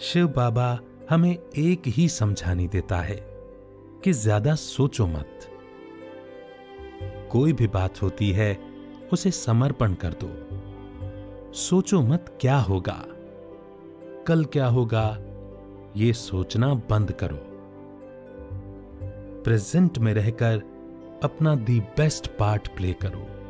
शिव बाबा हमें एक ही समझानी देता है कि ज्यादा सोचो मत। कोई भी बात होती है उसे समर्पण कर दो। सोचो मत क्या होगा, कल क्या होगा, ये सोचना बंद करो। प्रेजेंट में रहकर अपना दी बेस्ट पार्ट प्ले करो।